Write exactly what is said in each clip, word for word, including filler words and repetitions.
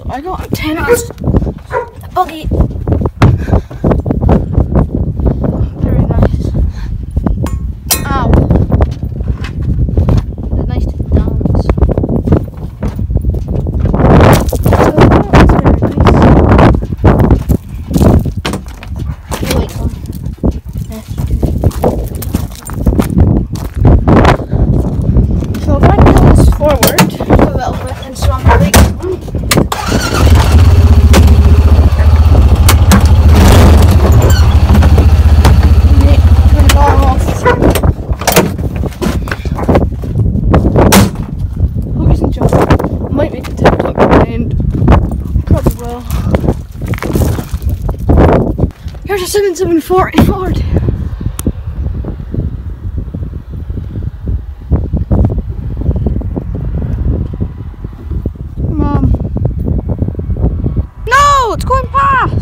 I got antennas. The buggy. Very nice. Ow. The nice to dance. So that's very nice. The lights on. Yes, you do. So if I pull this forward a little bit and swap the legs. Might make a TikTok and probably will. Here's a seven seven forty Ford. Mom. No, it's going past.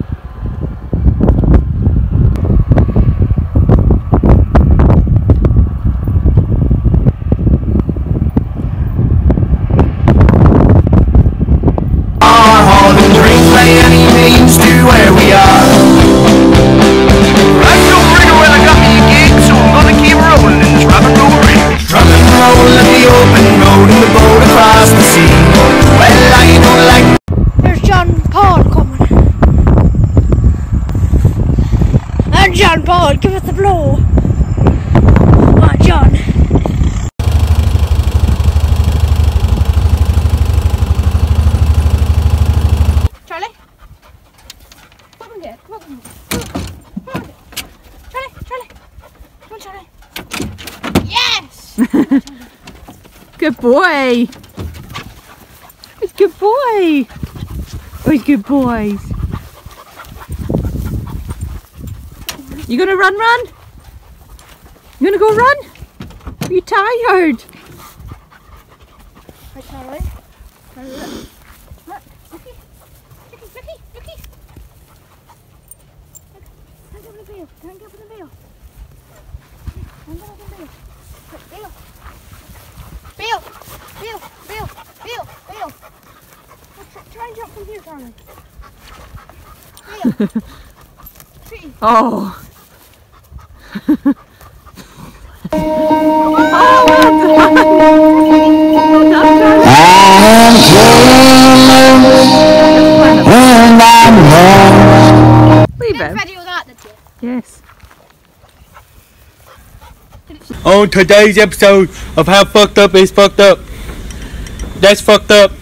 Where we are. I don't bring her when I got me a gig, so I'm gonna keep rolling in this rock and roll ring. Rock and roll in the open road in the boat across the sea. Well, I don't like. There's John Paul coming. And John Paul, give us the blow. Come on, John. Charlie? Come on, Dad. Come on, come on. Come on, Charlie, Charlie. Come on, Charlie. Yes! Good boy. It's good boy. Oh, he's good boys. You gonna run, run? You gonna go run? Are you tired? Right, Charlie. Charlie, look. Look, Ricky. Ricky, Ricky, Ricky. Can't go over the veil. Can't go over the veil. Can't go over the veil. Look, veil. Veil. Veil. Veil. Veil. Veil. Look, try, try and jump from here, Charlie. Veil. Tree. Oh. Oh, well done. Well done, Charlie. Leave him. Ready with that, did you? Yes. On today's episode of How Fucked Up Is Fucked Up. That's fucked up.